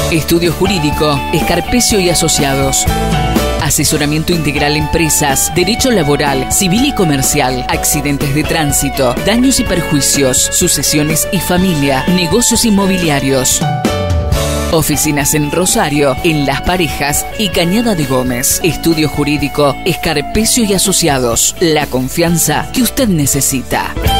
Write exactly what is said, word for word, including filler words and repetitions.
Estudio Jurídico Escarpecio y Asociados. Asesoramiento integral a empresas, derecho laboral, civil y comercial, accidentes de tránsito, daños y perjuicios, sucesiones y familia, negocios inmobiliarios. Oficinas en Rosario, en Las Parejas y Cañada de Gómez. Estudio Jurídico Escarpecio y Asociados. La confianza que usted necesita.